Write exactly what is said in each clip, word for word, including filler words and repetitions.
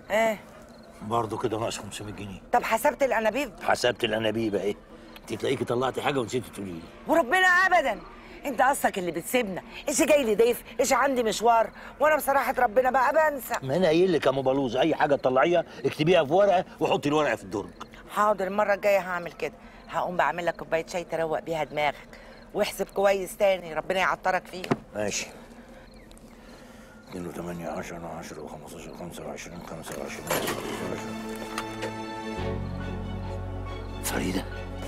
ايه برضه كده ناقص خمسمية جنيه. طب حسبت الانابيب؟ حسبت الانابيب اهي. انت تلاقيكي طلعتي حاجه ونسيتي تقولي لي. وربنا ابدا، انت اصلك اللي بتسيبنا، ايش جاي لي ضيف، ايش عندي مشوار، وانا بصراحه ربنا بقى بنسى. ما انا قايل لك يا ام بلوز، اي حاجه تطلعيها اكتبيها في ورقه وحطي الورقه في الدرج. حاضر، المره الجايه هعمل كده، هقوم بعمل لك كوبايه شاي تروق بيها دماغك، واحسب كويس تاني ربنا يعطرك فيه. ماشي. اتنين وتمانية عشرة عشرة وخمستاشر خمسة وعشرين خمسة وعشرين فريدة،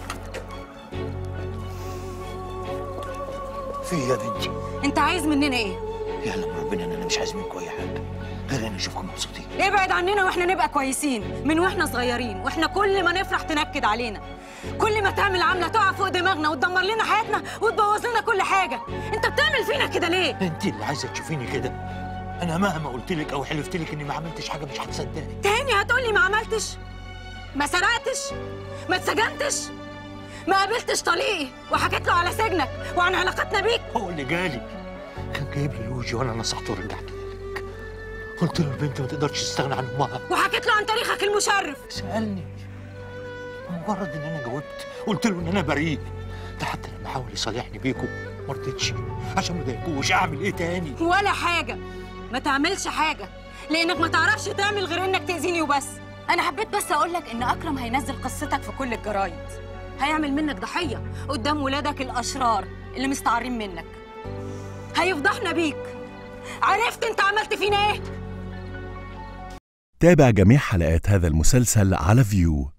في يا بنتي؟ انت عايز مننا ايه؟ يعلم ربنا ان انا مش عايز منكم اي حاجه غير ان اشوفكم مبسوطين. ابعد عننا واحنا نبقى كويسين من واحنا صغيرين، واحنا كل ما نفرح تنكد علينا، كل ما تعمل عامله تقع فوق دماغنا وتدمر لنا حياتنا وتبوظ لنا كل حاجه. انت بتعمل فينا كده ليه؟ انت اللي عايزه تشوفيني كده. انا مهما قلت لك او حلفت لك اني ما عملتش حاجه مش هتصدقني. تاني هتقولي ما عملتش؟ ما سرقتش؟ ما اتسجنتش؟ ما قابلتش طليقي وحكيت له على سجنك وعن علاقتنا بيك؟ هو اللي جالي كان جايب لي لوجي وانا نصحته ورجعت لك. قلت له البنت ما تقدرش تستغنى عن امها. وحكيت له عن تاريخك المشرف. سالني، مجرد ان انا جاوبت قلت له ان انا بريء. ده حتى لما حاول يصالحني بيكم ما رضيتش عشان ما اضايقكوش. اعمل ايه تاني؟ ولا حاجه، ما تعملش حاجه، لانك ما تعرفش تعمل غير انك تاذيني وبس. انا حبيت بس اقول لك ان اكرم هينزل قصتك في كل الجرايد، هيعمل منك ضحيه قدام ولادك الاشرار اللي مستعارين منك، هيفضحنا بيك. عرفت انت عملت فينا ايه؟ تابع جميع حلقات هذا المسلسل على فيو.